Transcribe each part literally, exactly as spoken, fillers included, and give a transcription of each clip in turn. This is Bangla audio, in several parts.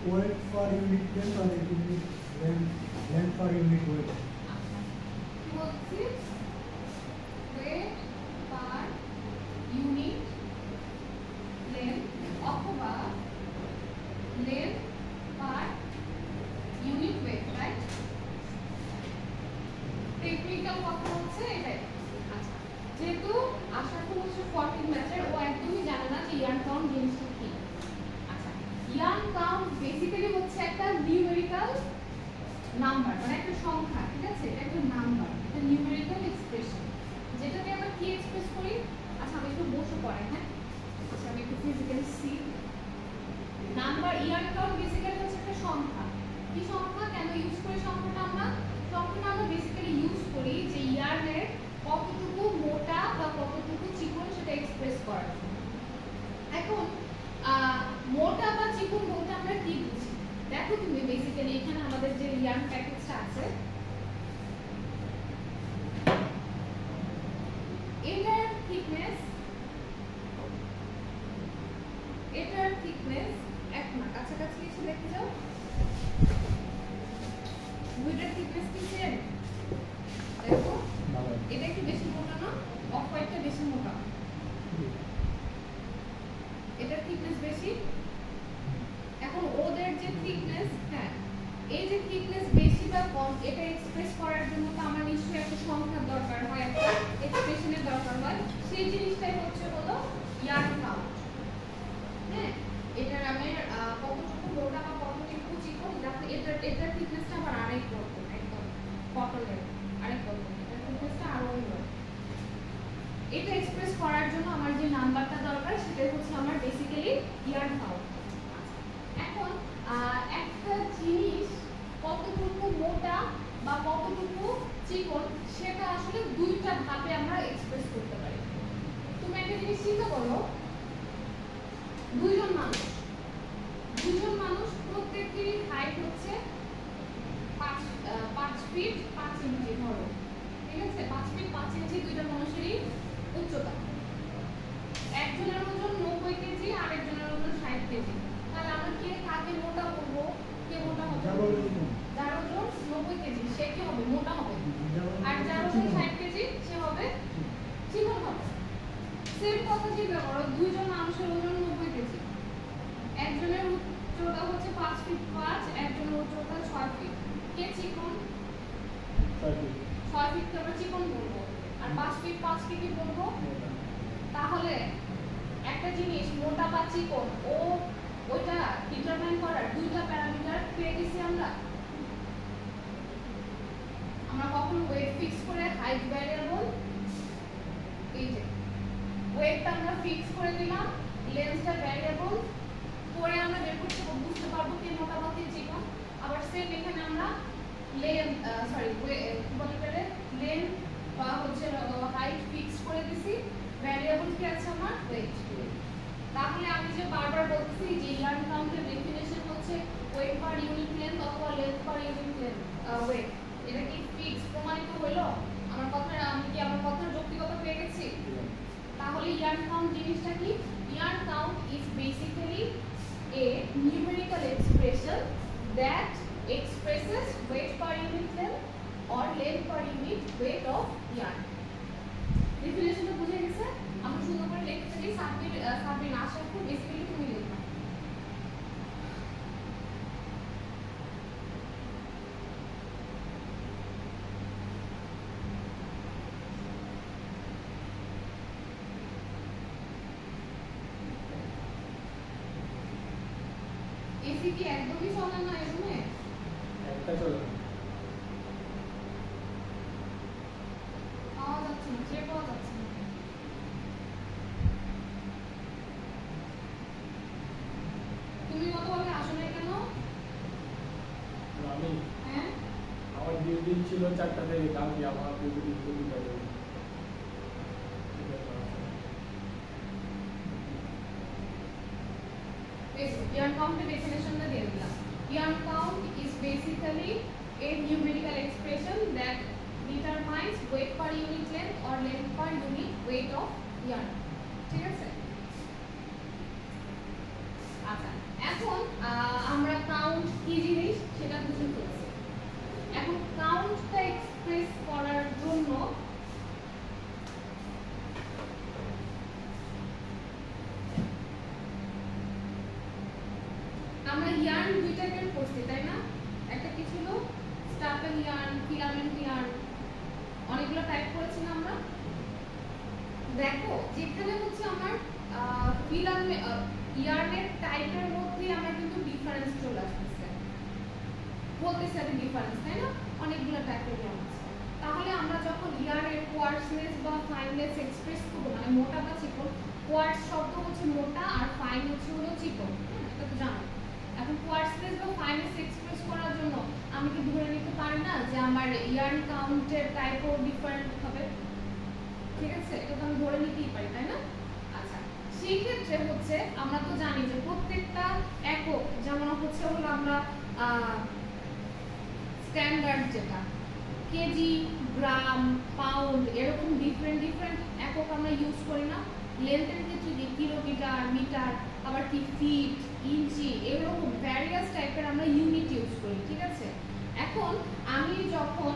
weight per unit length or unit length length per unit weight. বলছি weight per unit length অথবা length per unit weight, right? Technical কথা হচ্ছে এটাই। আচ্ছা, যেহেতু আশা করি হচ্ছে ফোরটিন ব্যাচের, ও একদমই জানে না যে ইয়ার্ন কাউন্ট জিনিসটা কি। আচ্ছা, ইয়ার্ন কাউন্ট বেসিক্যালি হচ্ছে একটা নিউমেরিক্যাল নাম্বার, মানে একটা সংখ্যা, ঠিক আছে? এটা একটা নাম্বার, একটা নিউমেরিক্যাল এক্সপ্রেশন, যেটাকে আমরা কি এক্সপ্রেস করি। আচ্ছা, আমি একটু বসে পড়াই, হ্যাঁ? আচ্ছা, আমি একটু physically see number. Yarn count basically হচ্ছে একটা সংখ্যা। কি সংখ্যা? কেন ইউজ করি সংখ্যাটা আমরা? সংখ্যাটা আমরা বেসিক্যালি ইউজ করি যে ইয়ার্নের কতটুকু মোটা বা কতটুকু চিকন সেটা এক্সপ্রেস করার জন্য। এখন মোটা বা চিকন বলতে আমরা কি বুঝি? দেখো তুমি বেসিক্যালি এখানে আমাদের যে ইয়ার্ন প্যাকেজটা আছে, এটার থিকনেস এটার থিকনেস এক না, কাছাকাছি এসে দেখে যাও। দুইটার থিকনেস কি সেম? দেখো এটা একটু বেশি মোটা না, অফ হোয়াইটটা বেশি মোটা, এটার থিকনেস বেশি। এখন ওদের যে থিকনেস, হ্যাঁ, এই যে থিকনেস বেশি বা কম এটা এক্সপ্রেস করার জন্য তো আমার নিশ্চয়ই একটা সংখ্যার দরকার হয়, একটা এক্সপ্রেশনের দরকার হয়। সেই জিনিসটাই হচ্ছে হলো ইয়ার্ন কাউন্ট। হ্যাঁ, এটার আমি কতটুকু মোটা বা কতটুকু চিকন, দেখো এটার এটার থিকনেসটা আবার আরেক রকম, একদম কটনের আরেক রকম, এটার থিকনেসটা আরো অন্য। এটা এক্সপ্রেস করার জন্য আমার যে নাম্বারটা দরকার সেটা হচ্ছে আমার বেসিক্যালি ইয়ার্ন কাউন্ট। এখন একটা জিনিস কতটুকু মোটা বা কতটুকু চিকন সেটা আসলে দুইটা ভাবে আমরা এক্সপ্রেস করতে পারি। তুমি একটা জিনিস চিন্তা করো, দুইজন মানুষ দুইজন মানুষ প্রত্যেকেরই হাইট হচ্ছে পাঁচ পাঁচ ফিট পাঁচ ইঞ্চি ধরো, ঠিক আছে? পাঁচ ফিট পাঁচ ইঞ্চি দুইটা মানুষেরই উচ্চতা। একজনের ওজন নব্বই কেজি, আরেকজনের ওজন ষাট কেজি। তাহলে আমরা কে কাকে মোটা বলবো? কে মোটা হবে? যার ওজন নব্বই কেজি সে কি হবে? মোটা হবে। আর যার ওজন ষাট কেজি সে হবে চিকন হবে। সেম কথা চিন্তা করো, দুইজন মানুষের ওজন নব্বই কেজি, একজনের উচ্চতা হচ্ছে পাঁচ ফিট পাঁচ, একজনের উচ্চতা ছয় ফিট। কে চিকন? ছয় ফিট কে আমরা চিকন বলবো, আর পাঁচ ফিট পাঁচ কে কি বলবো? তাহলে একটা জিনিস মোটা বা চিকন ও ওইটা ডিটারমাইন করার দুইটা প্যারামিটার পেয়ে গেছি আমরা। আমরা কখন ওয়েট ফিক্স করে হাইট ভ্যারিয়েবল, এই যে ওয়েটটা আমরা ফিক্স করে দিলাম, লেন্থটা ভ্যারিয়েবল করে আমরা বের করতে বুঝতে পারবো কে মোটা বা কে চিকন। আবার সেম এখানে আমরা লেন্থ সরি কি বলে পেরে লেন্থ বা হচ্ছে হাইট ফিক্স করে দিছি, ভ্যারিয়েবল কি আছে আমার? ওয়েট। তাহলে আমি যে বারবার বলছি যে ইয়ার্ন কাউন্টের ডেফিনিশন হচ্ছে ওয়েট পার ইউনিট লেন্থ অথবা length per unit length weight. এটা কি ফিক্স প্রমাণিত হলো? আমার কথা আমি কি আমার কথার যৌক্তিকতা পেয়ে গেছি? তাহলে ইয়ার্ন কাউন্ট জিনিসটা কি? Yarn count is basically a numerical expression that expresses weight per unit length or length per unit weight of yarn. ডেফিনিশনটা বুঝে গেছে? আমরা সুন্দর করে লিখতে চাই, সাবমিট সাবমিট আশা করি বেসিক্যালি তুমি লিখবা। এসি কি একদমই চলে না এই রুমে? একটা চলে না, পাওয়া যাচ্ছে না, চেয়ে পাওয়া যাচ্ছে না। তুমি কতভাবে আসো না কেন? আমি হ্যাঁ, আমার ডিউটি ছিল চারটা থেকে, কালকে আমার ডিউটি দুইটা থেকে। yarn count definition da diye dilam. Yarn count is basically a numerical expression that determines weight per unit length or length per unit weight of yarn. ঠিক আছে? আচ্ছা, এখন আমরা টাইপের করছি তাই না? একটা কি ছিল স্টাপেল ইয়ার্ন, ফিলামেন্ট ইয়ার্ন, অনেকগুলো টাইপ করেছি না আমরা। দেখো যেখানে হচ্ছে আমার ফিলামেন্ট ইয়ার্নের টাইপের মধ্যে আমার কিন্তু ডিফারেন্স চলে আসছে, বলতেছে আমি ডিফারেন্স তাই না, অনেকগুলো টাইপের ইয়ার্ন আছে। তাহলে আমরা যখন ইয়ার্নের কোয়ার্টসনেস বা ফাইননেস এক্সপ্রেস করব, মানে মোটা বা চিকন, কোয়ার্টস শব্দ হচ্ছে মোটা আর ফাইন হচ্ছে হলো চিকন, এটা তো জানো। এখন কোয়ার্টসনেস বা ফাইননেস এক্সপ্রেস করার জন্য আমি কি ধরে নিতে পারি না যে আমার ইয়ার্ন কাউন্টের টাইপও ডিফারেন্ট হবে, ঠিক আছে? এটা তো আমি ধরে নিতেই পারি তাই না? আচ্ছা, সেই ক্ষেত্রে হচ্ছে আমরা তো জানি যে প্রত্যেকটা একক, যেমন হচ্ছে হলো আমরা স্ট্যান্ডার্ড যেটা কেজি, গ্রাম, পাউন্ড, এরকম ডিফারেন্ট ডিফারেন্ট একক আমরা ইউজ করি না। লেন্থের ক্ষেত্রে কি কিলোমিটার, মিটার, আবার কি ফিট, ইঞ্চি, এরকম ভ্যারিয়াস টাইপের আমরা ইউনিট ইউজ করি, ঠিক আছে? এখন আমি যখন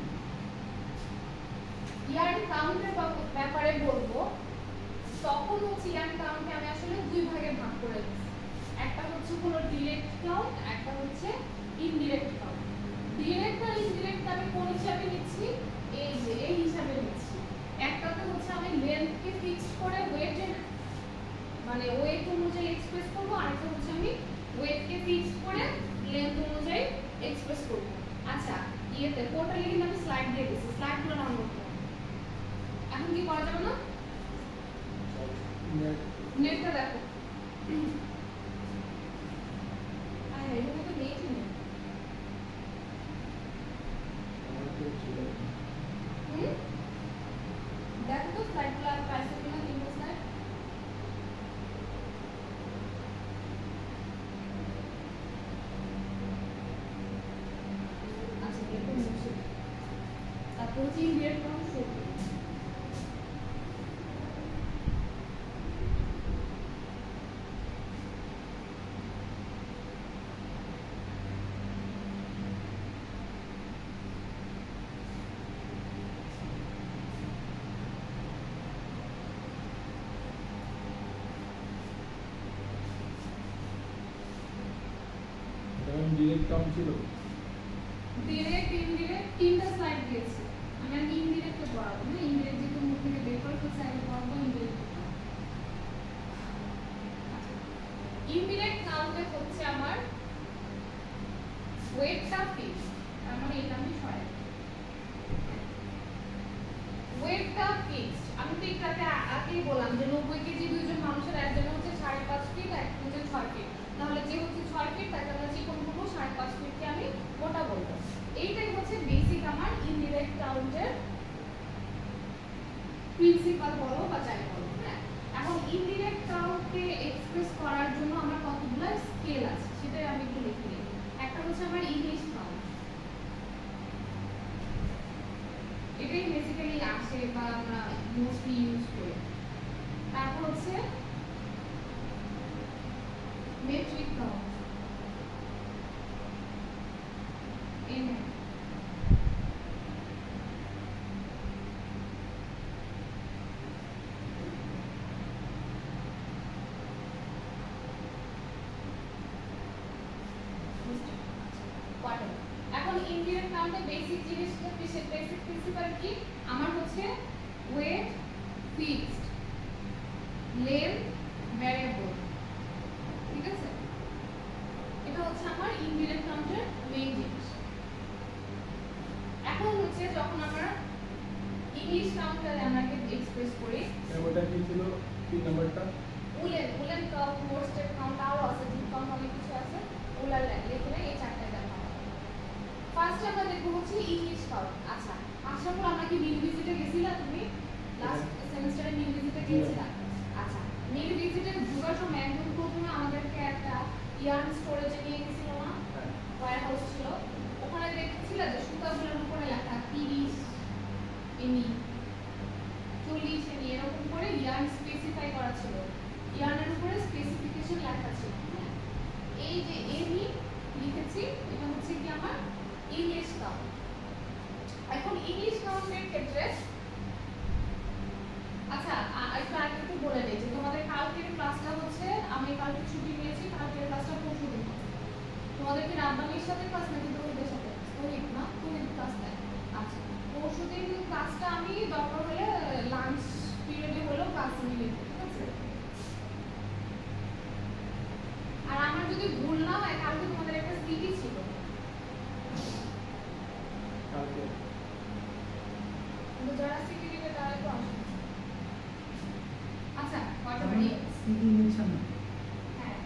ইয়ার্ন কাউন্টের ব্যাপারে বলবো, তখন হচ্ছে ইয়ার্ন কাউন্টকে আমি আসলে দুই ভাগে ভাগ করে দিচ্ছি। একটা হচ্ছে হলো ডিরেক্ট কাউন্ট, একটা হচ্ছে ইনডিরেক্ট কাউন্ট। ডিরেক্ট আর ইনডিরেক্ট আমি কোন হিসাবে নিচ্ছি? এই যে এই হিসাবে নিচ্ছি। একটাতে হচ্ছে আমি লেন্থকে ফিক্সড করে ওয়েটের মানে ওয়েট অনুযায়ী এক্সপ্রেস করব, আরেকটা হচ্ছে আমি ওয়েটকে ফিক্সড করে লেন্থ অনুযায়ী এক্সপ্রেস করব। আচ্ছা, ইয়েতে টোটালি কিন্তু আমি স্লাইড দিয়ে দিয়েছি, স্লাইডগুলো রান করতে হবে। এখন কি করা যাবে না? নেটটা দেখো, আরে এখানে তো নেটই নেই। দেখো তো স্লাইডগুলো আর পাইছে কিনা, তিনটা স্লাইড। আচ্ছা, এরকম মুছে তারপর হচ্ছে ইনডিরেক্ট কাউন্ট শুরু করি। ডিরেক্ট কাউন্ট ছিল, ডিরেক্ট ইনডিরেক্ট তিনটা স্লাইড দিয়েছি আমি। আর ইনডিরেক্টে পড়াবো না, ইনডিরেক্ট যেহেতু মুখ থেকে বের করে ফেলছে, আগে পড়াবো ইনডিরেক্ট। ইনডিরেক্ট কাউন্টে হচ্ছে আমার ওয়েটটা ফিক্সড, তার মানে এটা আমি সরাই। ওয়েটটা ফিক্সড, আমি তো এটাতে আগেই বললাম যে নব্বই কেজি দুইজন মানুষের, একজন হচ্ছে সাড়ে পাঁচ ফিট, একজন হচ্ছে ছয় ফিট। তাহলে যে হচ্ছে ছয় ফিট তাকে আমরা চিকন বলবো, সাড়ে পাঁচ ফিটকে আমি মোটা বলবো। এইটাই হচ্ছে বেসিক আমার ইনডিরেক্ট কাউন্টের প্রিন্সিপাল বলো বা যাই বলো। হ্যাঁ, এখন ইনডিরেক্ট কাউন্টকে এক্সপ্রেস করার জন্য আমার কতগুলো স্কেল আছে সেটাই আমি একটু লিখে নিই। একটা হচ্ছে আমার ইংলিশ কাউন্ট, এটাই বেসিক্যালি আসে বা আমরা মোস্টলি ইউজ করি। তারপর হচ্ছে মেট্রিক কাউন্ট, এম এখন ইনডিরেক্ট কাউন্টে বেসিক জিনিসটা বেসিক প্রিন্সিপাল কি? আমার হচ্ছে ওয়েট ফিক্সড, লেন্থ ভ্যারিয়েবল, ঠিক আছে? এটা হচ্ছে আমার ইনডিরেক্ট কাউন্টের মেইন জিনিস। এখন হচ্ছে যখন আমরা ইংলিশ কাউন্টে আমরা এক্সপ্রেস করি, ওটা কি ছিল তিন নাম্বারটা? Woollen woollen count, worsted count, আরো আছে ডিপ কাউন্ট, অনেক কিছু আছে। উলার লিখলে এই চারটা দেখা হবে। ফার্স্টে আমরা দেখব হচ্ছে ইংলিশ কাউন্ট। আচ্ছা, আসার পর আমরা কি মিল ভিজিটে গেছিলা? তুমি লাস্ট সেমিস্টারে মিল ভিজিটে গিয়েছিলা? আচ্ছা, মিল ভিজিটে ঢোকার সময় একদম প্রথমে আমাদেরকে একটা ইয়ার্ন স্টোরেজে নিয়ে গেছিল না, ওয়্যার হাউস ছিল। ওখানে দেখছিলা যে সুতাগুলোর উপরে লেখা তিরিশ এমই, চল্লিশ এমই, এরকম করে ইয়ার্ন স্পেসিফাই করা ছিল। ইয়ার্নের উপরে স্পেসিফিকেশন লেখা ছিল। এই যে এমই লিখেছি, এটা হচ্ছে কি আমার ইংলিশ কাউন্ট। এখন ইংলিশ কাউন্টের ক্ষেত্রে আচ্ছা একটু আগে একটু বলে নেই যে তোমাদের কালকের ক্লাসটা হচ্ছে, আমি কালকে ছুটি নিয়েছি, কালকের ক্লাসটা পরশু দিন। তোমাদেরকে রাব্বানির সাথে ক্লাস নাকি তোহিদের সাথে? তোহিদ না, তোহিদ ক্লাস নেয়। আচ্ছা, পরশুদিন ক্লাসটা আমি দরকার হলে লাঞ্চ পিরিয়ডে হলেও ক্লাস নিয়ে নেব, ঠিক আছে? আর আমার যদি ভুল না হয় কালকে তোমাদের একটা সিটি ছিল। কালকে কিন্তু যারা সিটি দিবে তারা তো আসবে। আচ্ছা, কয়টা আমি বাড়ি? সিটি নিচ্ছেন না। হ্যাঁ,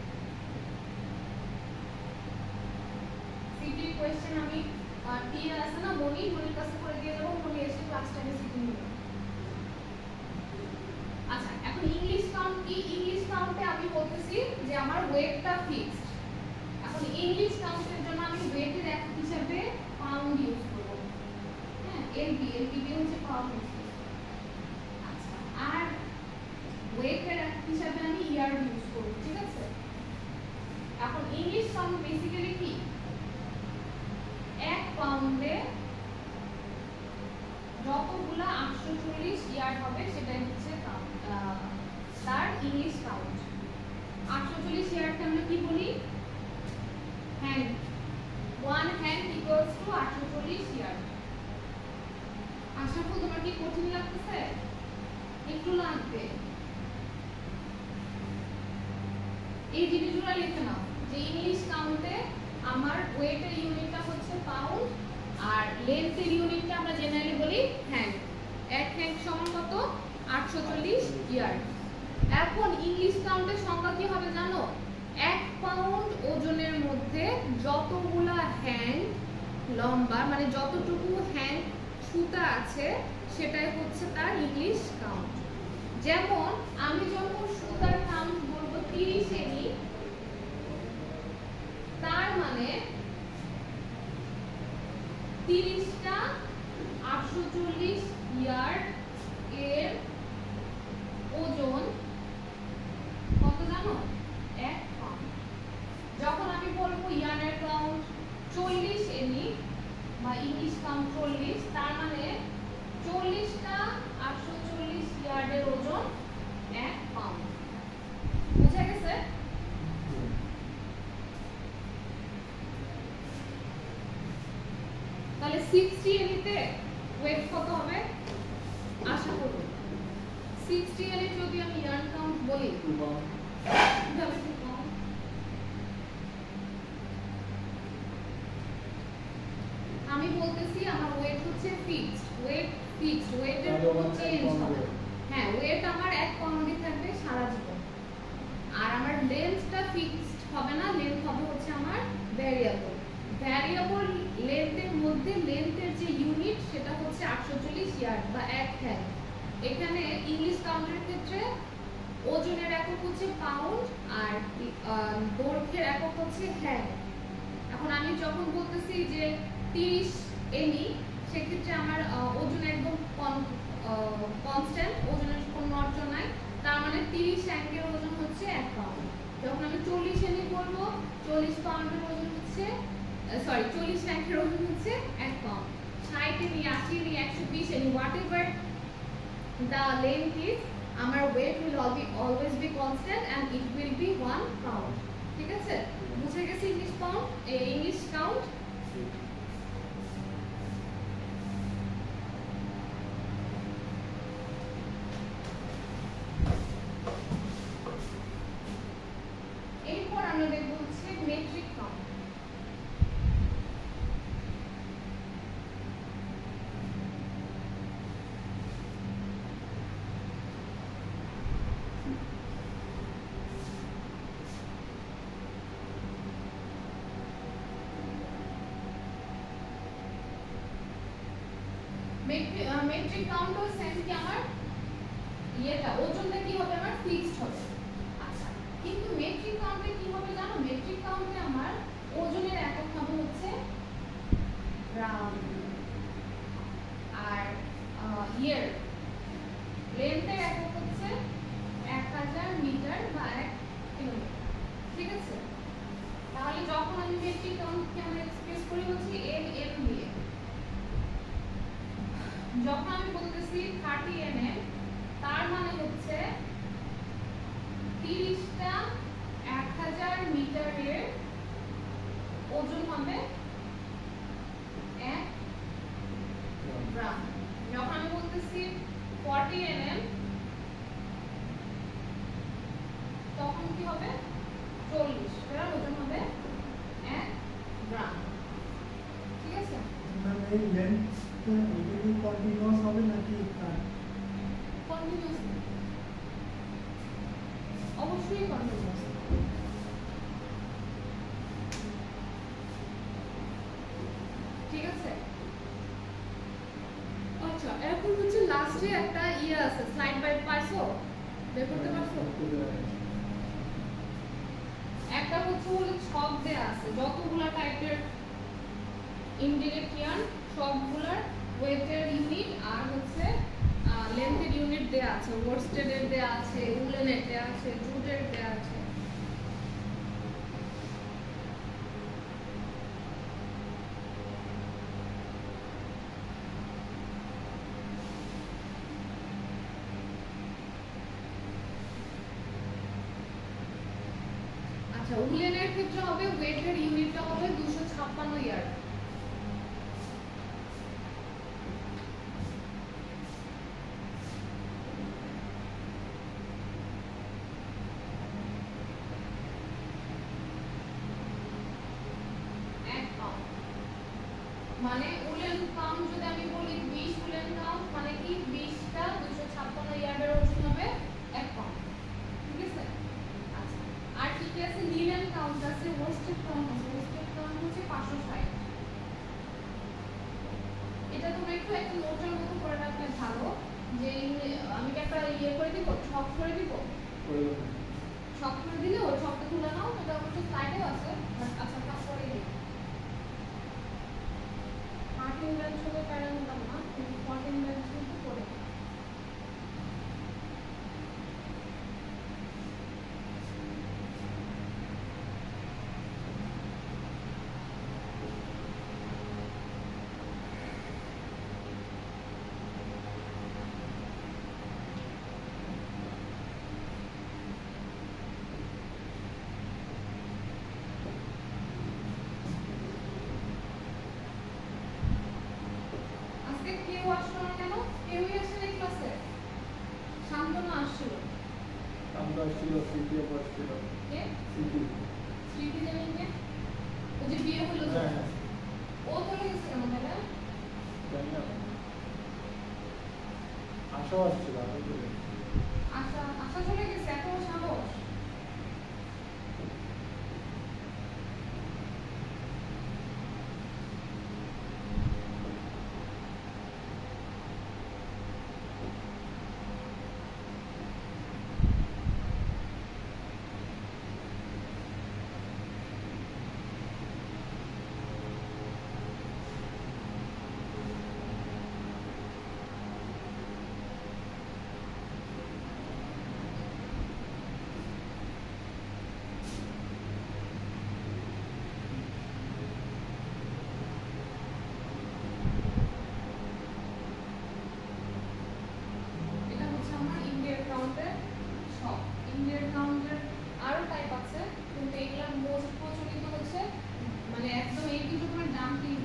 সিটি কোয়েশ্চেন আমি টিয়া আছে না মনি, মনির কাছে করে দিয়ে দেবো, মনি এসে ক্লাস টাইমে সিটি নেবে। আচ্ছা, এখন ইংলিশ কাউন্ট কি? ইংলিশ কাউন্টে আমি বলতেছি যে আমার ওয়েটটা ফিক্সড। এখন ইংলিশ কাউন্টের জন্য আমি ওয়েটের একক হিসেবে পাউন্ড ইউজ করব। হ্যাঁ, এলবি, এলবি দিয়ে হচ্ছে পাউন্ড ইউজ করব। আচ্ছা, আর ওয়েটের একক হিসেবে আমি ইয়ার্ড ইউজ করব, ঠিক আছে? এখন ইংলিশ কাউন্ট বেসিক্যালি কি? এক পাউন্ডে যতগুলা আটশো চল্লিশ ইয়ার্ড হবে সেটাই হচ্ছে তার ইংলিশ কাউন্ট। আটশো চল্লিশ ইয়ার্ডকে আমরা কি বলি? Hank. One hank equals to আটশো চল্লিশ ইয়ার্ড। আশরাফুল, তোমার কি কঠিন লাগতেছে? একটু লাগবে। এই জিনিসগুলো লিখে নাও যে ইংলিশ কাউন্টে আমার ওয়েটের ইউনিটটা হচ্ছে পাউন্ড আর লেন্থের ইউনিটটা আমরা জেনারেলি বলি হ্যান্ড। এক হ্যান্ড সমান কত? আটশো চল্লিশ ইয়ার্ড। এখন ইংলিশ কাউন্টের সংজ্ঞা কি হবে জানো? এক পাউন্ড ওজনের মধ্যে যতগুলা হ্যান্ড লম্বা, মানে যতটুকু হ্যান্ড সুতা আছে সেটাই হচ্ছে তার ইংলিশ কাউন্ট। যেমন আমি যখন সুতার কাউন্ট বলবো তিরিশ এনি, তার মানে তিরিশটা আটশো চল্লিশ ইয়ার্ড এর ওজন কত জানো? এক পাউন্ড। যখন আমি বলবো ইয়ার্ডের কাউন্ট চল্লিশ এনি বা ইংলিশ কাউন্ট চল্লিশ, তার মানে চল্লিশটা আটশো চল্লিশ ইয়ার্ডের ওজন এক পাউন্ড। বুঝা গেছে? তাহলে সিক্সটি এনিতে ওয়েট কত হবে? আশা করব সিক্সটি এনি যদি আমি ইয়ার্ড কাউন্ট বলি তাহলে কি পাউন্ড? আমি বলতেছি আমার ওয়েট হচ্ছে ফিক্সড। ওয়েট ফিক্সড, ওয়েটের কোনো চেঞ্জ হবে না। হ্যাঁ, ওয়েট আমার এক পাউন্ডই থাকবে সারা জীবন। আর আমার লেন্থটা ফিক্সড হবে না, লেন্থ হবে হচ্ছে আমার ভ্যারিয়েবল। ভ্যারিয়েবল লেন্থের মধ্যে লেন্থের যে ইউনিট সেটা হচ্ছে আটশো চল্লিশ ইয়ার্ড বা এক হ্যান্ড। এখানে ইংলিশ কাউন্টের ক্ষেত্রে ওজনের একক হচ্ছে পাউন্ড আর দৈর্ঘ্যের একক হচ্ছে হ্যান্ড। এখন আমি যখন বলতেছি যে তিরিশ এনি, সেক্ষেত্রে আমার ওজন একদম কনস্ট্যান্ট, ওজনের কোনো নড়চড় নাই। তার মানে তিরিশ হ্যান্ডের ওজন হচ্ছে এক পাউন্ড। যখন আমি চল্লিশ এনি বলবো, চল্লিশ পাউন্ডের ওজন হচ্ছে সরি চল্লিশ হ্যান্ডের ওজন হচ্ছে এক পাউন্ড। ষাট এনি, আশি এনি, একশো বিশ Ne, whatever the length is, আমার weight will always be constant and it will be one pound. ঠিক আছে? বুঝে গেছে ইংলিশ পাউন্ড, ইংলিশ কাউন্ট? এরপর আমরা দেখব হচ্ছে মেট্রিক কাউন্ট। মেট্রিক কাউন্টও সেম কি আমার ইয়েটা ওজনটা কি হবে? আমার ফিক্সড হবে। আচ্ছা, কিন্তু মেট্রিক কাউন্টে কি হবে জানো? মেট্রিক কাউন্টে আমার ওজনের একক হবে হচ্ছে গ্রাম আর ইয়ার, লেন্থের একক হচ্ছে এক হাজার মিটার বা এক কিলোমিটার। ঠিক আছে? তাহলে যখন আমি মেট্রিক কাউন্টকে আমরা এক্সপ্রেস করি হচ্ছে এম এম দিয়ে। যখন আমি বলতেছি থার্টি এম এম, তার মানে হচ্ছে তিরিশটা এক হাজার মিটারের হবে এক গ্রাম। যখন আমি বলতেছি forty মিলি, তখন কি হবে চল্লিশ, এটার ওজন হবে এক গ্রাম। ঠিক আছে? মানে এই লেন্থটা এটা কি কন্টিনিউয়াস হবে নাকি কন্টিনিউয়াস, অবশ্যই কন্টিনিউয়াস। ঠিক আছে? আচ্ছা, এখন হচ্ছে লাস্টে একটা ইয়ে আছে, স্লাইড বাই পারছো বের করতে পারছো? একটা হচ্ছে হলো ছক দেয়া আছে, যতগুলা টাইপের ইনডিরেক্ট ইয়ার্ন সবগুলার ওয়েটের ইউনিট আর হচ্ছে লেন্থের ইউনিট দেয়া আছে, ওয়ার্স্টেডের দেয়া আছে, উলেনের দেয়া আছে, জুটের দেয়া আছে। আচ্ছা, উলেনের ক্ষেত্রে হবে ওয়েটের ইউনিটটা হবে দুশো ছাপ্পান্ন ইয়ার্ড। মানে উলেন কাউন্ট যদি আমি বলি বিশ উলেন কাউন্ট মানে কি বিশটা দুশো ছাপ্পান্ন ইয়ার্ডের ওজন হবে এক পাউন্ড। ঠিক আছে? আচ্ছা, আর কি কি আছে? লিনেন কাউন্ট আছে, ওয়েস্টেড কাউন্ট আছে। ওয়েস্টেড কাউন্ট হচ্ছে পাঁচশো ষাট। এটা তোমরা একটু একটা নোটের মতো করে রাখলে ভালো, যে আমি কি একটা ইয়ে করে দিব, ছক করে দিব, ছক করে দিলে ওই ছকটা তুলে নাও, এটা অবশ্য স্লাইডেও আছে। আচ্ছা, তা করে দিই থার্টিন বেঞ্চ হলে প্যারেন্ট নিলাম না, কিন্তু ফোরটিন বেঞ্চ কিন্তু করে। কেউ আসলো না কেন? কেউই আসে নাই ক্লাসে? শান্তনু আসছিল, আমরা আসছিল, সিটি আসছিল। কে? সিটি স্মৃতি জানেন কে? ও যে বিয়ে হলো, হ্যাঁ, ও চলে গেছে কেন তাহলে? জানি না, আশাও আসছিল। আশা আশা চলে গেছে, এত সাহস? এটা হচ্ছে আমার ইন্ডিয়ার কাউন্টের সব। ইন্ডিয়ার কাউন্টের আরো টাইপ আছে, কিন্তু এগুলা মোস্ট প্রচলিত হচ্ছে মানে একদম এই দুটো করে ডাম্পলিং।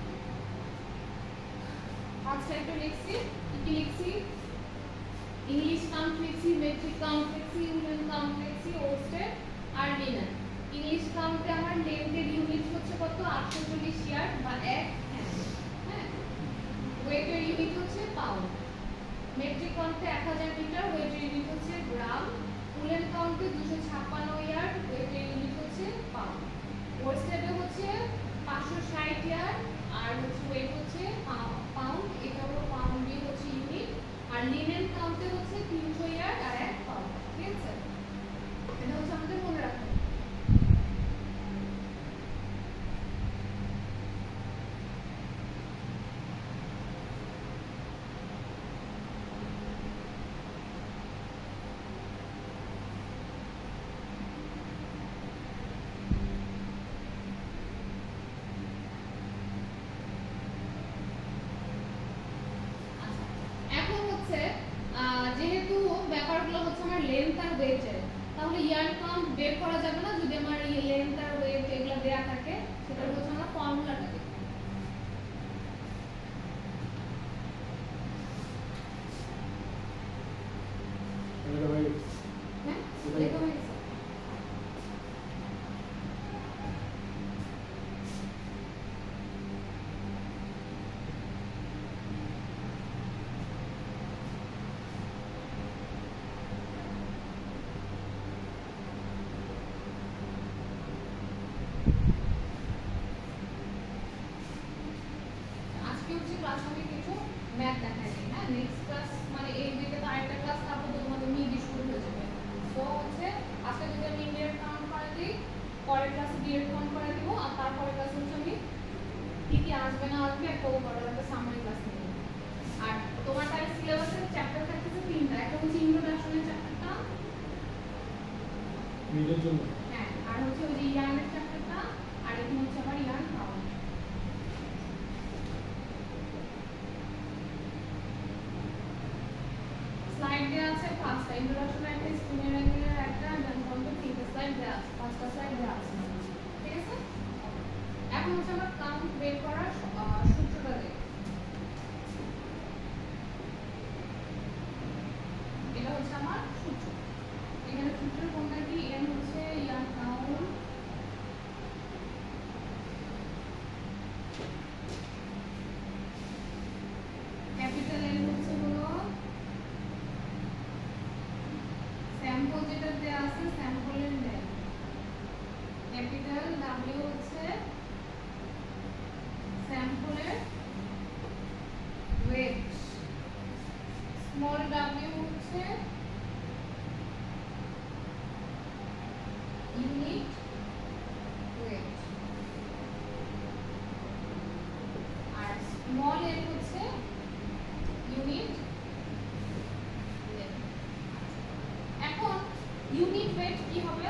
ফার্স্ট টাইপটা লিখছি, কি কি লিখছি? ইংলিশ কাউন্ট লিখছি, মেট্রিক কাউন্ট লিখছি, ইউনিয়ন কাউন্ট লিখছি, ওস্টেড আর লিনেন। ইংলিশ কাউন্টে আমার লেন্থের ইউনিট হচ্ছে কত? আটশো চল্লিশ ইয়ার্ড বা এক হ্যান্ড। হ্যাঁ, ওয়েটের ইউনিট হচ্ছে পাউন্ড। মেট্রিক কাউন্টে এক হাজার মিটার, ওয়েটের ইউনিট হচ্ছে গ্রাম। উলেন কাউন্টে দুশো ছাপ্পান্ন ইয়ার্ড, ওয়েটের ইউনিট হচ্ছে পাউন্ড। ওয়েস্টেডে হচ্ছে পাঁচশো ষাট ইয়ার্ড আর হচ্ছে ওয়েট হচ্ছে পাউন্ড, এটা হলো পাউন্ড দিয়ে হচ্ছে ইউনিট। আর লিনেন কাউন্টে হচ্ছে তিনশো ইয়ার্ড আর এক পাউন্ড। ঠিক আছে? এটা হচ্ছে আমাদের মনে রাখতে হবে। এখন হচ্ছে যেহেতু ব্যাপারগুলো হচ্ছে আমার লেন্থ আর ওয়েটের, তাহলে ইয়ার্ড কাউন্ট বের করা যাবে না যদি আমার লেন্থ আর ওয়েট এগুলো দেয়া থাকে। সেটা হচ্ছে আমার ফোন করে দিব আর তারপরে ক্লাস হচ্ছে আমি কি কি আসবে না আসবে একটা ওভারঅল একটা সামারি ক্লাস নেব। আর তোমার তাহলে সিলেবাসের চ্যাপ্টার থাকতেছে তিনটা, একটা হচ্ছে ইন্ট্রোডাকশনের চ্যাপ্টারটা, মিডের জন্য হ্যাঁ, আর হচ্ছে ওই যে ইয়ার্নের চ্যাপ্টারটা, আর এখানে হচ্ছে আবার ইয়ার্ন কাউন্ট। স্লাইড দেওয়া আছে পাঁচটা, ইন্ট্রোডাকশন একটা, স্কিমের একটা, দেন কন্টেন্ট তিনটা স্লাইড দেওয়া আছে, পাঁচটা স্লাইড দেওয়া আছে, ঠিক আছে। এখন হচ্ছে আমরা কাউন্ট বের করার আহ, সূত্রটা দেখি। এটা হচ্ছে আমার সূত্র। এখানে সূত্রের কোনটা কি? এন হচ্ছে ইয়ার কাউন্ট ক্যাপিটাল এন হচ্ছে হলো স্যাম্পল যেটা দেয়া আছে স্যাম্পলের নেম, ক্যাপিটাল ডাব্লিউ হচ্ছে স্যাম্পলের ওয়েট, স্মল ডাব্লিউ হচ্ছে ইউনিট ওয়েট, আর স্মল এন হচ্ছে ইউনিট লেন্থ। এখন ইউনিট ওয়েট কি হবে?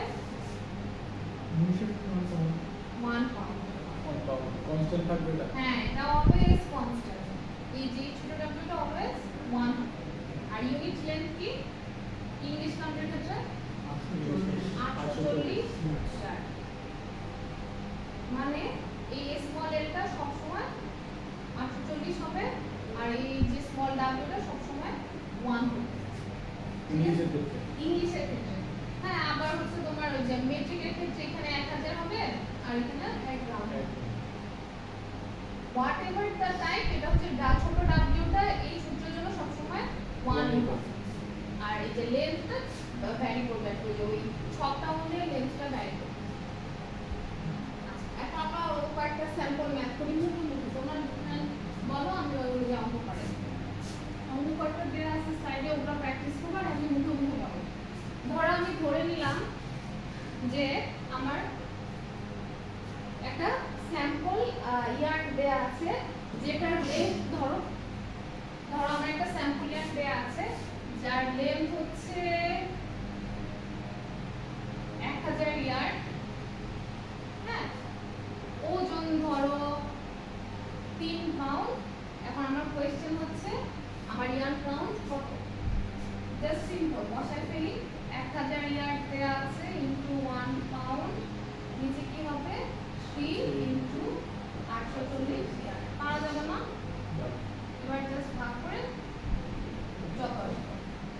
One pound. কনস্ট্যান্ট থাকবে এটা। হ্যাঁ, এটা অলওয়েজ কনস্ট্যান্ট। এই যে ছোট ডাব্লিউটা অলওয়েজ ওয়ান। আর ইউনিট লেন্থ কি? ইংলিশ কাউন্টের ক্ষেত্রে আটশো চল্লিশ মিটার। মানে এই স্মল এলটা সব সময় আটশো চল্লিশ হবে, আর এই যে স্মল ডাব্লিউটা সব সময় ওয়ান হবে ইংলিশের ক্ষেত্রে ইংলিশের ক্ষেত্রে। হ্যাঁ, আবার হচ্ছে তোমার ওই যে মেট্রিকের ক্ষেত্রে এখানে এক হাজার হবে আর এখানে এক gram. Whatever the type, এটা হচ্ছে ডা ছোট ডাব্লিউটা এই সূত্রের জন্য সবসময় ওয়ান হবে, আর এই যে লেন্থটা ভ্যারি করবে, ওই যে ওই ছকটা অনুযায়ী লেন্থটা ভ্যারি করবে। এখন আমরা কয়েকটা স্যাম্পল ম্যাথ করি, মুখে মুখে তোমরা বলো, আমি ওইগুলো যে অঙ্ক করে অঙ্ক কয়েকটা দেওয়া আছে সাইডে, ওগুলো প্র্যাকটিস করবো আর আমি মুখে মুখে বলো। ধরো আমি ধরে নিলাম যে আমার একটা স্যাম্পল ইয়ার্ন দেয়া আছে, যেটার লেন্থ ধরো ধরো আমার একটা স্যাম্পল ইয়ার্ন দেয়া আছে যার লেন্থ হচ্ছে এক হাজার ইয়ার্ড, হ্যাঁ, ওজন ধরো তিন পাউন্ড। এখন আমার কোয়েশ্চেন হচ্ছে আমার ইয়ার্ন কাউন্ট কত? জাস্ট সিম্পল বসায় ফেলি, এক হাজার ইয়ার্ড দেয়া আছে ইনটু ওয়ান পাউন্ড, নিচে কি হবে থ্রি ইনটু আটশো চল্লিশ ইয়ার্ড। পারা যাবে না? এবার জাস্ট ভাগ করে যত আসবে,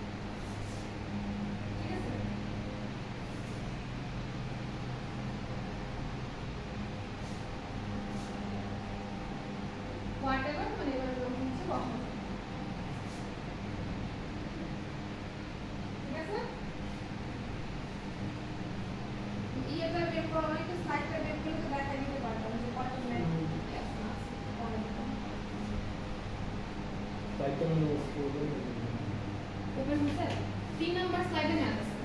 ঠিক আছে। হোয়াটএভার, মানে এবার এরকম হচ্ছে বসানো, ঠিক আছে। ইয়েটা বের করা মানে একটু সাইডটা বের করে তো দেখা দিতে পারতাম যে কত মিনিট আছে না সাইকেল ওপেন হচ্ছে। তিন নাম্বার স্লাইডে ম্যাথ আছে।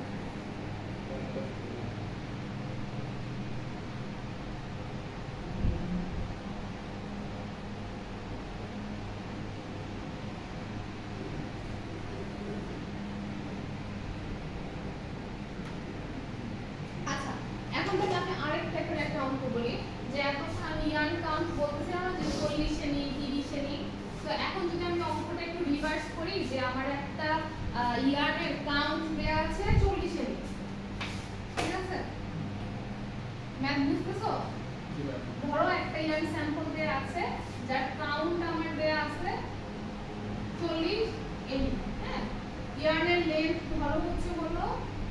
আচ্ছা, এখন থেকে আমি আরেকটা করে একটা অঙ্ক বলি, যে এতক্ষণ আমি ইয়ার্ন কাউন্ট বলতেছিলাম না যে চল্লিশে নিই তিরিশে নিই। তো এখন যদি আমি অঙ্কটা একটু রিভার্স করি, যে আমার একটা ইয়ার্নের কাউন্ট দেয়া আছে চল্লিশে নিই, ঠিক আছে। ম্যাথ বুঝতেছো? ধরো একটা ইয়ার্ন স্যাম্পল দেয়া আছে যার কাউন্ট আমার দেয়া আছে চল্লিশ এনি, হ্যাঁ। ইয়ার্নের লেন্থ ধরো হচ্ছে হলো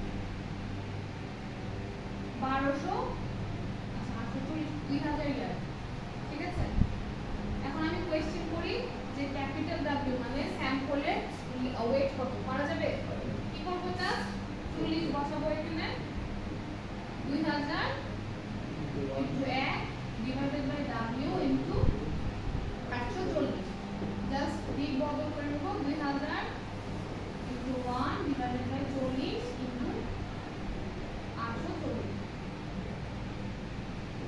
বারোশো, আচ্ছা আটশো চল্লিশ, দুই হাজার ইয়ার্ড, ঠিক আছে। এখন আমি কোয়েশ্চেন করি যে ক্যাপিটাল ডাব্লিউ মানে স্যাম্পলের ওয়েট কত? পারা যাবে? কি করবো? জাস্ট চল্লিশ বসাবো এখানে, দুই হাজার ইন্টু এক ডিভাইডেড বাই ডাব্লিউ ইন্টু আটশো চল্লিশ, জাস্ট দিক বদল করে নেবো, দুই হাজার ইন্টু ওয়ান ডিভাইডেড বাই চল্লিশ ইন্টু আটশো চল্লিশ।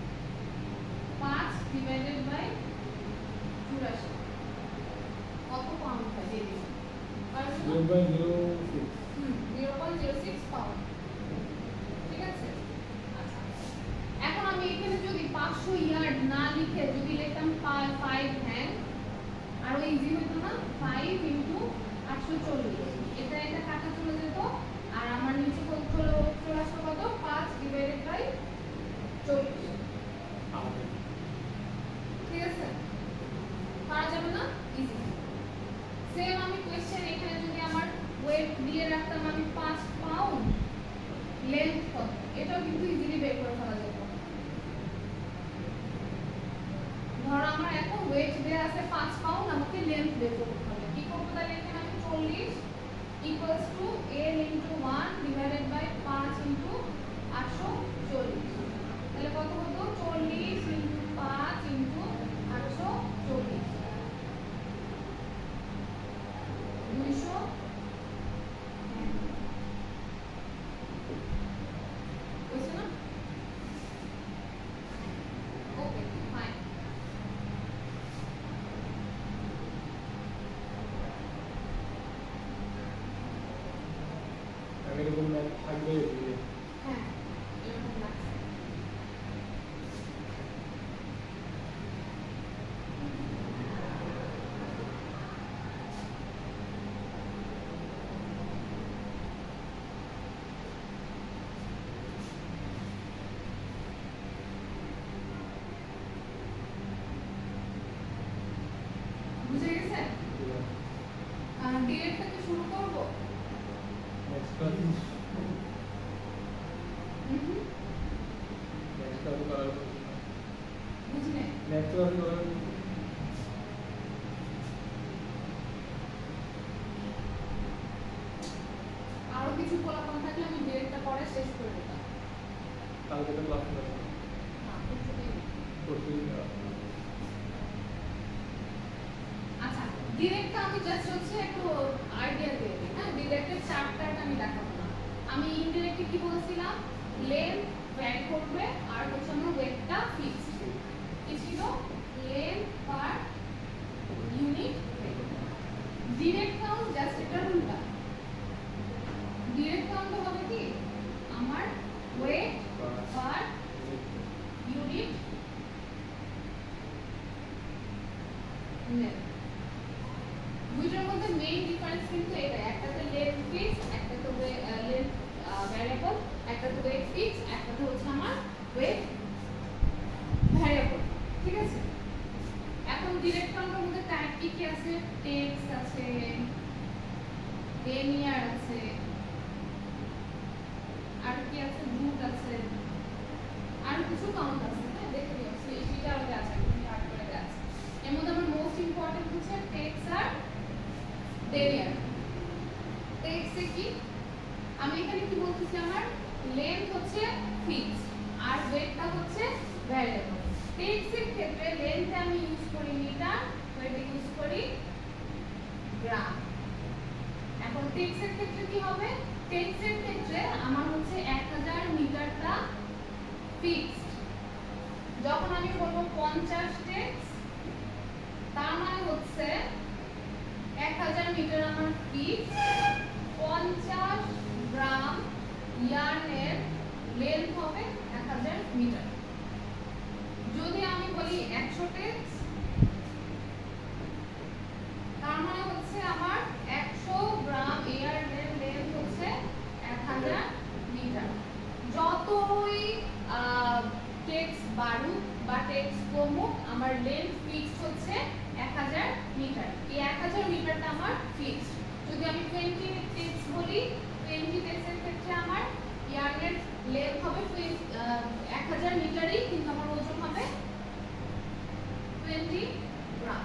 ডিভাইডেড বাই চুরাশি কত পাউন্ড হয় দিয়ে দিন zero point zero six hmm zero point zero six pound ঠিক আছে আচ্ছা এখন আমি এখানে যদি পাঁচশো ইয়ার্ড না লিখে যদি লিখতাম ফাইভ হ্যান্ড আরো ইজি হতো না ফাইভ ইন্টু আটশো চল্লিশ এটা এটা কাটা চলে যেত আর আমার নিচে কত হলো চলে আসলো কত পাঁচ ডিভাইডেড বাই চল্লিশ ঠিক আছে পারা যাবে না ইজি সেম আমি কোশ্চেন এখানে যদি আমার ওয়েট দিয়ে রাখতাম আমি পাঁচ পাউন্ড লেন্থ কত এটাও কিন্তু ইজিলি বের করে ফেলা যেত ধরো আমার এখন ওয়েট দেয়া আছে পাঁচ পাউন্ড আমাকে লেন্থ বের করতে হবে কি করব তাহলে এখানে আমি চল্লিশ equals to l into one divided by পাঁচ ইনটু আটশো চল্লিশ তাহলে কত হতো চল্লিশ ইনটু পাঁচ ইনটু আটশো চল্লিশ দুইশো বুঝছো না ওকে ফাইন এরকম থাকবে হ্যাঁ এরকম লাগছে বুঝে গেছে ডিরেক্ট থেকে শুরু করব next class hmm next class করার বুঝলে নেক্সট ক্লাস করার আরো কিছু ফলাফল থাকলে আমি ডিরেক্টটা পরে শেষ করে দিতাম কালকে তো ক্লাস করব না কিছুতেই না। করতে আচ্ছা ডিরেক্টটা আমি জাস্ট হচ্ছে একটু আইডিয়া দিয়ে দিই হ্যাঁ ডিরেক্টের চার্টটা আমি দেখাবো না আমি ইনডিরেক্টে কি বলেছিলাম লেন্থ ভ্যারি করবে আর হচ্ছে আমার ওয়েটটা ফিক্সড কি ছিল length per unit direct count just এটা উল্টা ডিরেক্ট কাউন্ট হবে কি আমার ওয়েট পার ইউনিট লেন্থ দুইটার মধ্যে মেইন ডিফারেন্স কিন্তু এটাই একটাতে লেন্থ ফিক্স একটাতে লেন্থ ভ্যারিয়েবল একটাতে ওয়েট ফিক্স একটাতে হচ্ছে আমার ওয়েট ভ্যারিয়েবল ঠিক আছে এখন ডিরেক্ট কাউন্টের মধ্যে টাইপ কি কি আছে টেক্স আছে ডেনিয়ার আছে আর কি আছে রুট আছে আর কিছু কাউন্ট আছে হ্যাঁ দেখে নিও সেটা আলাদা আছে কাট করে দেওয়া আছে এর মধ্যে আমার মোস্ট ইম্পর্টেন্ট হচ্ছে টেক্স আর ডেনিয়ার টেক্সে কি আমি এখানে কি বলতেছি আমার লেন্থ হচ্ছে ফিক্সড আর ওয়েটটা হচ্ছে ভ্যারিয়েবল টেক্সের ক্ষেত্রে লেন্থে আমি ইউজ করি মিটার ওয়েটে ইউজ করি গ্রাম এখন টেক্সের ক্ষেত্রে কি হবে টেক্সের ক্ষেত্রে আমার হচ্ছে এক হাজার মিটারটা ফিক্সড যখন আমি বলবো পঞ্চাশ টেক্স তার মানে হচ্ছে এক হাজার মিটার আমার ফিক্সড পঞ্চাশ গ্রাম ইয়ার্নের লেন্থ হবে এক হাজার মিটার যদি আমি বলি একশো টেক্স তার মানে হচ্ছে আমার একশো গ্রাম ইয়ার্নের লেন্থ হচ্ছে এক হাজার মিটার যতই টেক্স বাড়ুক বা টেক্স কমুক আমার লেন্থ ফিক্সড হচ্ছে এক হাজার মিটার এই এক হাজার মিটারটা আমার ফিক্সড যদি আমি টোয়েন্টি টেক্স বলি টোয়েন্টি টেক্সের ক্ষেত্রে আমার ইয়ার্নের লেন্থ হবে এক হাজার মিটারই কিন্তু আমার ওজন হবে টোয়েন্টি গ্রাম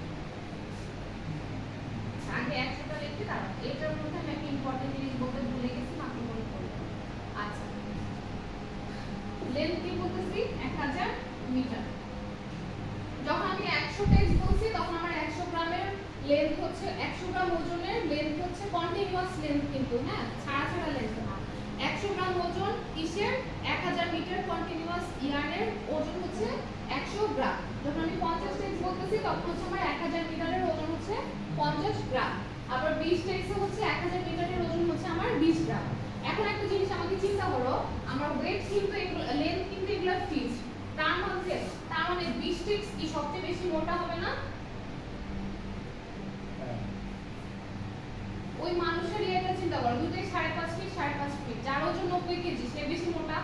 আগে একশোটা লিখতে দাঁড়ান এটার মধ্যে আমি একটা ইম্পর্টেন্ট জিনিস বলতে ভুলে গেছি আপনি মনে করবেন আচ্ছা লেন্থ কি বলতেছি এক হাজার মিটার যখন আমি একশো টেক্স বলছি তখন আমার একশো গ্রামের লেন্থ হচ্ছে একশো গ্রাম ওজনের লেন্থ হচ্ছে কন্টিনিউয়াস লেন্থ কিন্তু হ্যাঁ ছাড়া ছাড়া লেন্থ না একশো গ্রাম ওজন কিসের এক হাজার মিটার কন্টিনিউয়াস ইয়ার্নের ওজন হচ্ছে একশো একশো গ্রাম। যখন আমি পঞ্চাশ টেক্স বলতেছি তখন হচ্ছে আমার এক হাজার মিটারের ওজন হচ্ছে পঞ্চাশ গ্রাম। আবার বিশ টেক্সে হচ্ছে এক হাজার মিটারের ওজন হচ্ছে আমার বিশ গ্রাম। এখন একটা জিনিস আমাকে চিন্তা করো, আমার ওয়েট কিন্তু এগুলো লেন্থ কিন্তু এগুলো ফিক্সড, তার মধ্যে তার মানে বিশ টেক্স কি সবচেয়ে বেশি মোটা হবে না? ওই মানুষের ইয়েটা চিন্তা করো, দুটোই সাড়ে পাঁচ ফিট সাড়ে পাঁচ ফিট, যার ওজন নব্বই কেজি সে বেশি মোটা।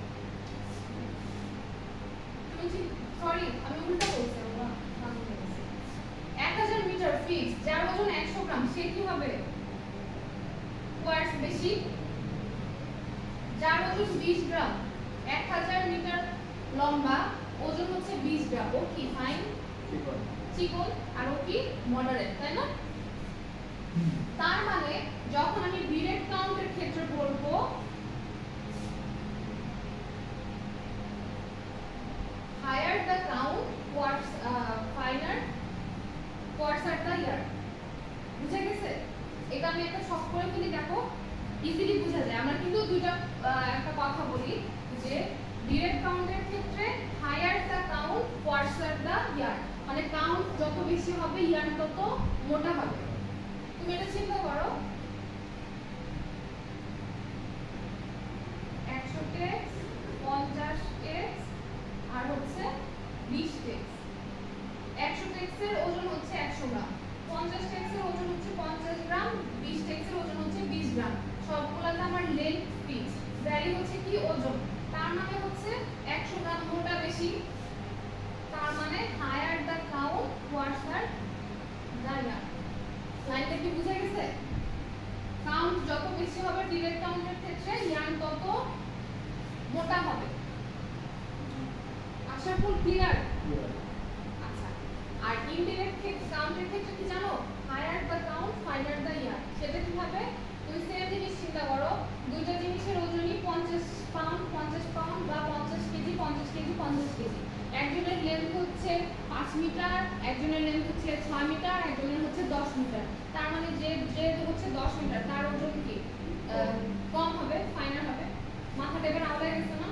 সরি আমি উল্টা বলছি, এক হাজার মিটার ফিক্স, যার ওজন একশো গ্রাম সে কি হবে কোয়ার্টস বেশি। যার ওজন বিশ গ্রাম, এক হাজার মিটার লম্বা, ওজন হচ্ছে বিশ গ্রাম, ও কি ফাইন চিকন আর ও কি মডারেট, তাই না? তার মানে যখন আমি ডিরেক্ট কাউন্টের ক্ষেত্রে বলবো higher the count quarts uh, finer quarts are the year, বুঝা গেছে? এটা আমি একটা শর্ট করে ফেলি, দেখো ইজিলি বোঝা যায়। আমরা কিন্তু দুইটা একটা কথা বলি যে ডিরেক্ট কাউন্টের ক্ষেত্রে higher the count quarts are the year, মানে কাউন্ট যত বেশি হবে ইয়ার তত মোটা হবে। তুমি এটা চিন্তা করো, একশো টেক্স, পঞ্চাশ টেক্স আর হচ্ছে বিশ টেক্স। একশো টেক্সের ওজন হচ্ছে একশো গ্রাম, পঞ্চাশ টেক্সের ওজন হচ্ছে পঞ্চাশ গ্রাম, বিশ টেক্সের ওজন হচ্ছে বিশ গ্রাম। সবগুলোতে আমার লেন্থ ফিক্স, ভ্যালু হচ্ছে কি ওজন। তার মানে হচ্ছে একশো গ্রাম মোটা বেশি, তার মানে higher the count quarts are the year। লাইনটা কি বুঝা গেছে? কাউন্ট যত বেশি হবে ডিরেক্ট কাউন্টের ক্ষেত্রে ইয়ার্ন তত মোটা হবে। আশা ফুল ক্লিয়ার? আচ্ছা, আর ইনডিরেক্ট কাউন্টের ক্ষেত্রে কি জানো? Higher the count finer the yarn. সেটা কিভাবে? তুমি সেম জিনিস চিন্তা করো, দুইটা জিনিসের ওজনই পঞ্চাশ পাউন্ড পঞ্চাশ পাউন্ড বা পঞ্চাশ কেজি পঞ্চাশ কেজি পঞ্চাশ কেজি। একজনের লেন্থ হচ্ছে পাঁচ মিটার, একজনের লেন্থ হচ্ছে ছয় মিটার, একজনের হচ্ছে দশ মিটার। তার মানে যে যে হচ্ছে দশ মিটার তার ওজন কি কম হবে, ফাইনাল হবে। মাথাটা এবার আওলায় গেছে না?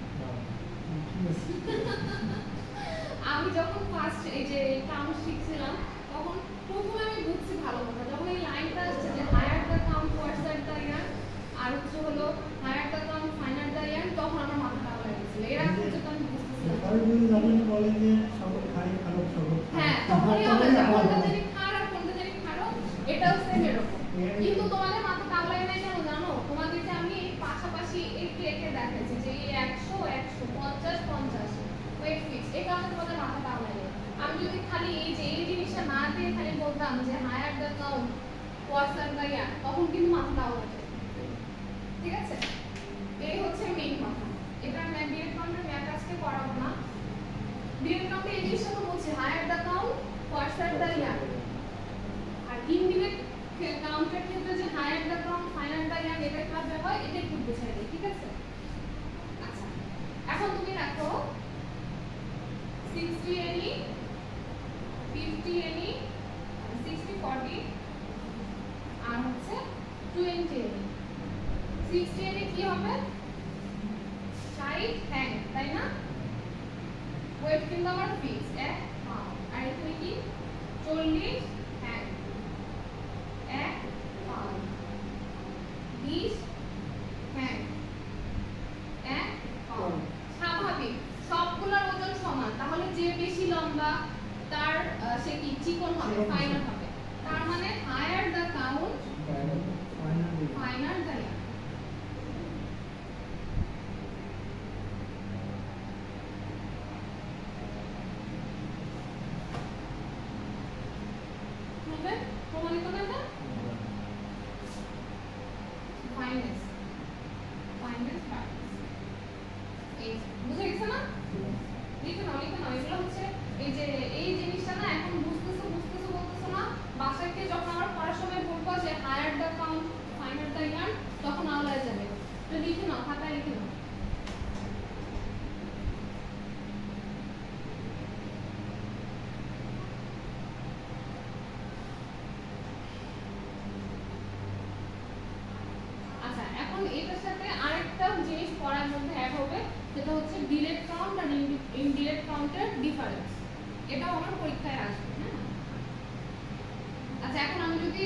আমি যখন ফার্স্ট এই যে কাউন্ট শিখছিলাম তখন প্রথমে আমি বুঝছি ভালো কথা, যখন এই লাইনটা আসছে যে higher the count quarts are the year আর হচ্ছে হলো higher the count final the yarn, তখন আমার মাথাটা আওলায় গেছিল। এর আগে পর্যন্ত আমি বুঝতেছিলাম। তারপরে যখন বলে যে সবল খাই খারাপ সবল, হ্যাঁ তখনই হবে যে কোনটা জানি খারাপ কোনটা জানি খারাপ, এটাও সেম এরকম। কিন্তু তোমাদের মাথা আওলায় নাই কেন জানো? তোমাদেরকে আমি পাশাপাশি একটু একে দেখাচ্ছি যে এই একশো একশো পঞ্চাশ পঞ্চাশ ওয়েট ফিক্স, এই কারণে তোমাদের মাথাটা আওলায় যায়। আমি যদি খালি এই যে এই জিনিসটা না দিয়ে খালি বলতাম যে higher the count quarts are the year, তখন কিন্তু মাথাটা আওলায় যায়। ঠিক আছে, এই হচ্ছে মেইন কথা। এটা আমি ডিরেক্ট কাউন্টের ম্যাথ আজকে করাবো না। ডিরেক্ট কাউন্টে এই জিনিসটা তো বলছি higher the count quarts are the year, আর ইনডিরেক্ট কাউন্টের ক্ষেত্রে যে higher the count final the yarn এটা কিভাবে হয় এটা একটু বুঝাই দিই। ঠিক আছে, আচ্ছা এখন তুমি রাখো sixty N E fifty N E sixty forty আর হচ্ছে টোয়েন্টি এনি। সিক্সটি এনি কি হবে? ষাট হ্যাং, তাই না? ওয়েট কিন্তু আমার ফিক্স এক পাউন্ড। আর এখানে কি চল্লিশ হ্যাং এক পাউন্ড, বিশ হ্যাং এক পাউন্ড। স্বাভাবিক সবগুলোর ওজন সমান, তাহলে যে বেশি লম্বা তার সে কি চিকন হবে, ফাইনাল হবে। তার মানে higher the count final the yarn. প্রমাণিত না এটা? ফাইনেস ফাইনেস প্র্যাকটিস এই বুঝে গেছে না? লিখে নাও লিখে নাও। এগুলো হচ্ছে এই যে এই জিনিসটা না এখন বুঝতেছো বুঝতেছো বলতেছো না, বাসায় গিয়ে যখন আমরা পড়ার সময় বলবো যে higher the count final the yarn, তখন কাউন্টের ডিফারেন্স, এটাও আমার পরীক্ষায় আসবে। হ্যাঁ, আচ্ছা এখন আমি যদি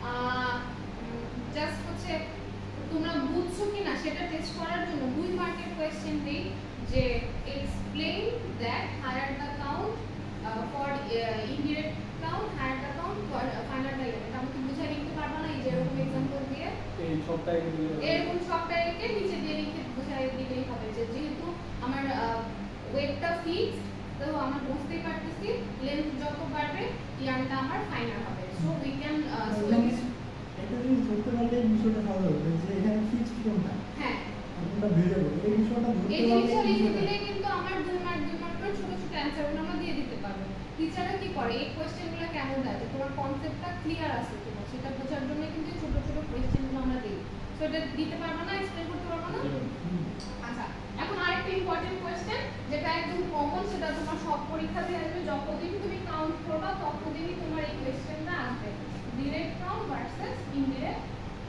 জাস্ট হচ্ছে তোমরা বুঝছো কিনা সেটা টেস্ট করার জন্য দুই মার্কের কোয়েশ্চেন দিই, যে explain that higher the count for indirect count, higher the count for final the yarn. এটা আমাকে বুঝাই লিখতে পারবা না, এই যে এরকম এক্সাম্পল দিয়ে এই সপ্তাহে এরকম সবটাকে নিচে দিয়ে লিখে বুঝাই দিলেই হবে, যে যেহেতু আমার ওয়েটটা ফিক্সড, তো আমরা বুঝতেই পারতেছি লেন্থ যত বাড়বে ইয়ারটা আমার ফাইনাল হবে। সো উই ক্যান এটা যদি ধরতে পারলে এই বিষয়টা ভালো হবে, যে এখানে ফিক্সড কোনটা, হ্যাঁ কোনটা ভেরিয়েবল, এই বিষয়টা ধরতে এই পারলে জিনিসটা লিখে দিলে কিন্তু আমার দুই মার্ক দুই মার্ক করে ছোট ছোট অ্যানসারগুলো আমরা দিয়ে দিতে পারবো। টিচাররা কি করে এই কোশ্চেনগুলো কেমন দেয়, যে তোমার কনসেপ্টটা ক্লিয়ার আছে কিনা সেটা বোঝার জন্য কিন্তু ছোট ছোট কোশ্চেনগুলো আমরা দিই। সো এটা দিতে পারবো না, এক্সপ্লেইন করতে পারবো না। আচ্ছা এখন আরেকটা ইম্পর্টেন্ট কোশ্চেন যেটা একদম কমন, সেটা তোমার সব পরীক্ষাতে আসবে, যতদিন তুমি কাউন্ট করবা ততদিনই তোমার এই কোশ্চেনটা আসবে, ডিরেক্ট কাউন্ট ভার্সেস ইনডিরেক্ট।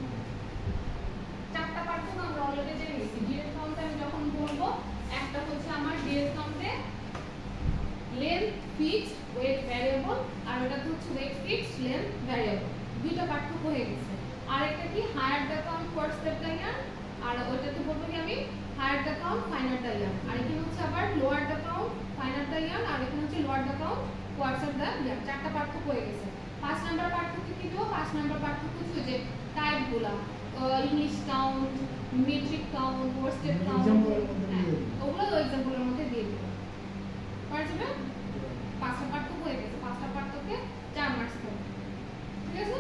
চারটা পার্থক্য আমরা অলরেডি জেনে গেছি। ডিরেক্ট কাউন্টে আমি যখন বলবো, একটা হচ্ছে আমার ডিরেক্ট কাউন্টে লেন্থ ফিক্সড ওয়েট ভ্যারিয়েবল, আর ওটা হচ্ছে ওয়েট ফিক্সড লেন্থ ভ্যারিয়েবল, দুইটা পার্থক্য হয়ে গেছে। আর একটা কি higher the count coarser the yarn, আর ওইটাতে বলবো কি আমি higher the count final the yarn. আর এখানে হচ্ছে আবার lower the count final the yarn, আর এখানে হচ্ছে lower the count coarser the yarn. চারটা পার্থক্য হয়ে গেছে। পাঁচ নাম্বার পার্থক্য কি দেবো? পাঁচ নাম্বার পার্থক্য হচ্ছে যে টাইপগুলা, English count, metric count, four step count, ওগুলো ওই এক্সাম্পলের মধ্যে দিয়ে দেবো। পারা যাবে? পাঁচটা পার্থক্য হয়ে গেছে, পাঁচটা পার্থক্যে চার মার্কস পাবে। ঠিক আছে,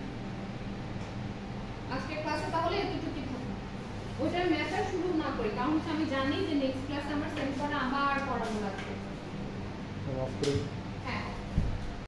আজকে ক্লাসে তাহলে এতটুকুই থাকবে। ওইটার ম্যাথটা শুরু না করি, কারণ হচ্ছে আমি জানি যে নেক্সট ক্লাসে আমার সেন্ড করা আবার পড়ানো লাগবে।